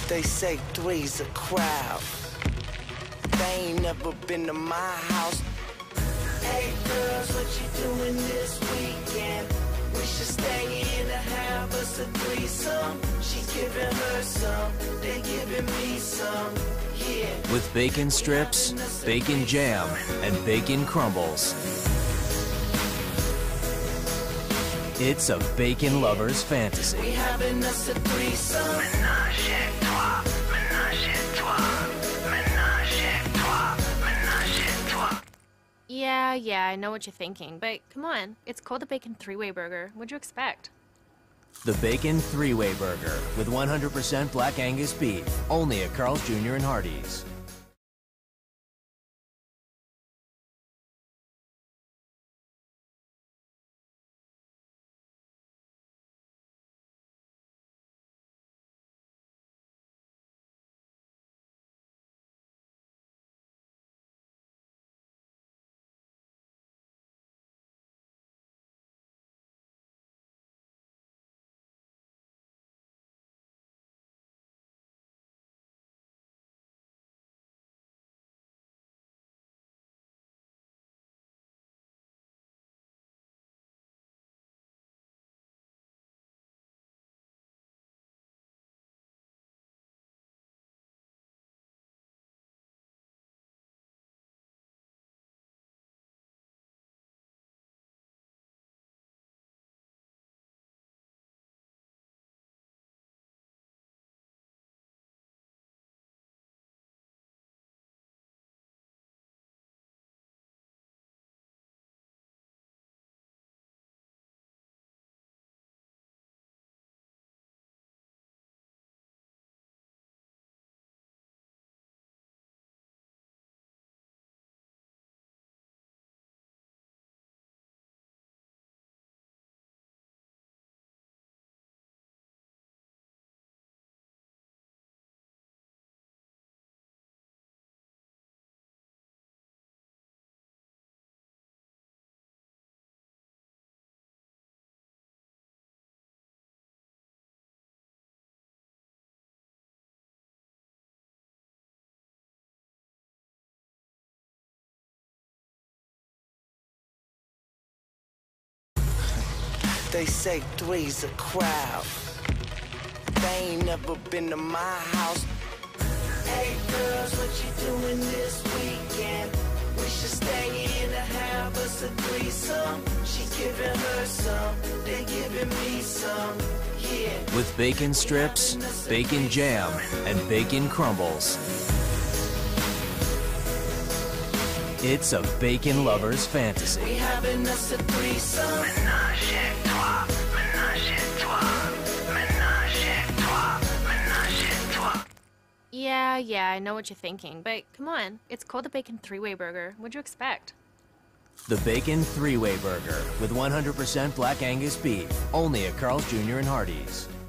They say three's a crowd. They ain't never been to my house. Hey girls, what you doing this weekend? We should stay in and have us a threesome. She's giving her some, they giving me some. Yeah. With bacon strips, bacon jam, and bacon crumbles. It's a bacon lover's fantasy. We having us a threesome. Menage a trois, menage a trois, menage a trois, menage a trois. Yeah, I know what you're thinking, but come on, it's called the Bacon Three-Way Burger. What'd you expect? The Bacon Three-Way Burger with 100% Black Angus beef, only at Carl's Jr. and Hardee's. They say three's a crowd. They ain't never been to my house. Hey girls, what you doing this weekend? We should stay in and have us a threesome. She's giving her some, they giving me some. Yeah. With bacon strips, bacon jam, and bacon crumbles. It's a bacon lover's fantasy. We having us a threesome. Menage a trois, menage a trois, menage a trois, menage a trois. Yeah, I know what you're thinking, but come on, it's called the Bacon Three-Way Burger. What'd you expect? The Bacon Three-Way Burger with 100% Black Angus beef, only at Carl's Jr. and Hardee's.